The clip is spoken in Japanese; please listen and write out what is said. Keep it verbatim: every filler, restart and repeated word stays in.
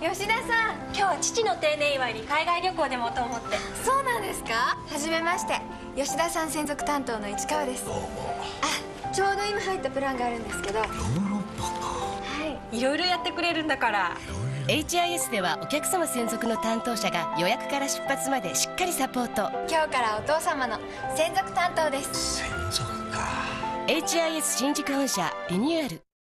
吉田さん、 今日は父の定年祝いに海外旅行でもと思って。 そうなんですか？はじめまして、吉田さん専属担当の市川です。どうも。あ、ちょうど今入ったプランがあるんですけど。ヨーロッパか。はい、 いろいろやってくれるんだから。 エイチアイエス ではお客様専属の担当者が予約から出発までしっかりサポート。 今日からお父様の専属担当です。 専属か。 エイチアイエス 新宿本社リニューアル。